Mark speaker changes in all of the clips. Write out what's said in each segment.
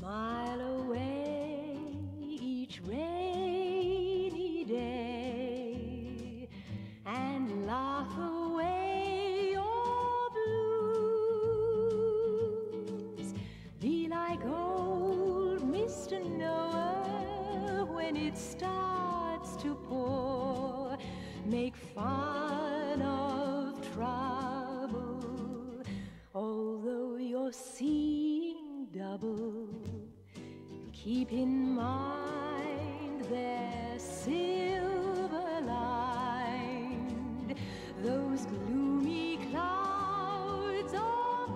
Speaker 1: Smile away each rainy day and laugh away your blues. Be like old Mr. Noah when it starts to pour. Make fun of trouble, although you're seeing double. Keep in mind they're silver lined, those gloomy clouds are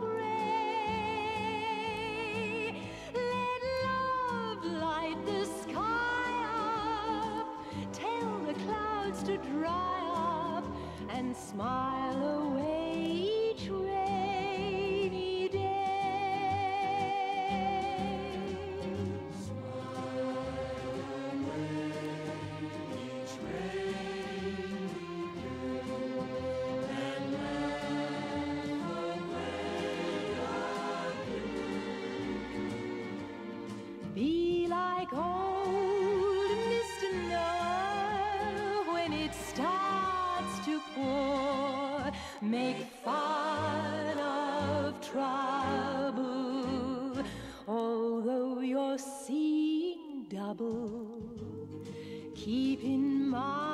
Speaker 1: gray. Let love light the sky up, tell the clouds to dry up, and smile away each rainy day. Be like old Mr. Noah when it starts to pour. Make fun of trouble, although you're seeing double. Keep in mind